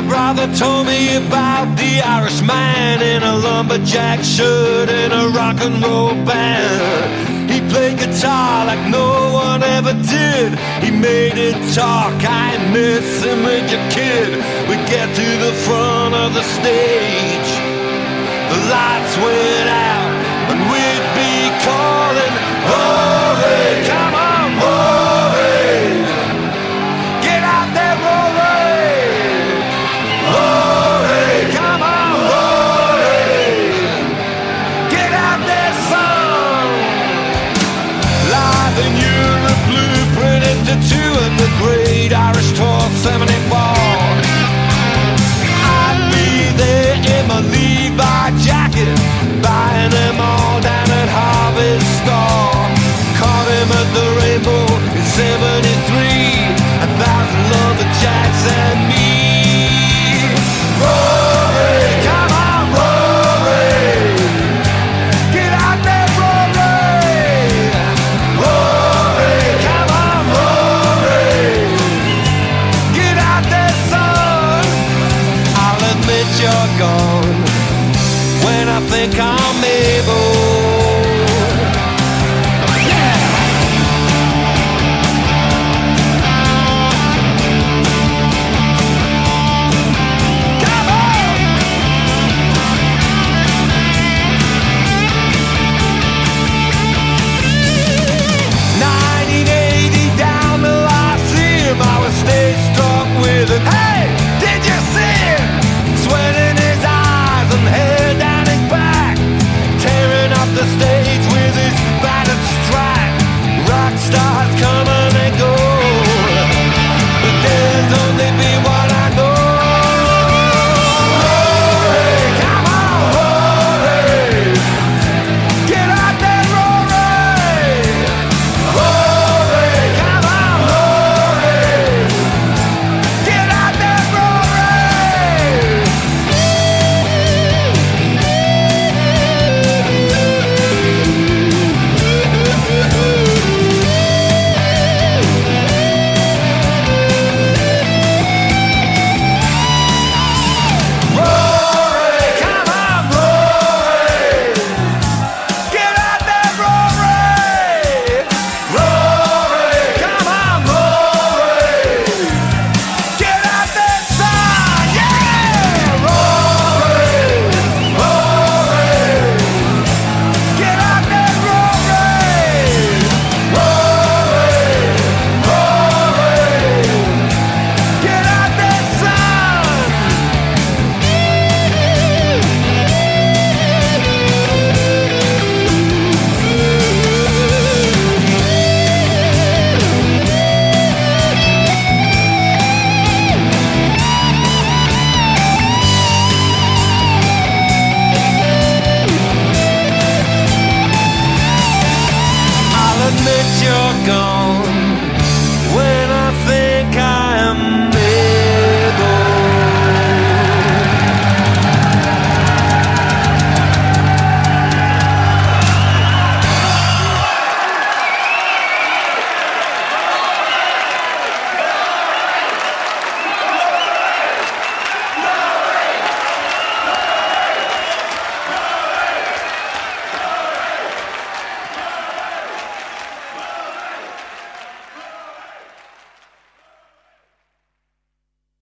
brother told me about the Irishman in a lumberjack shirt and a rock and roll band. He played guitar like no one ever did. He made it talk, I miss him with your kid. We'd get to the front of the stage, the lights went out, and we'd be calling, oh,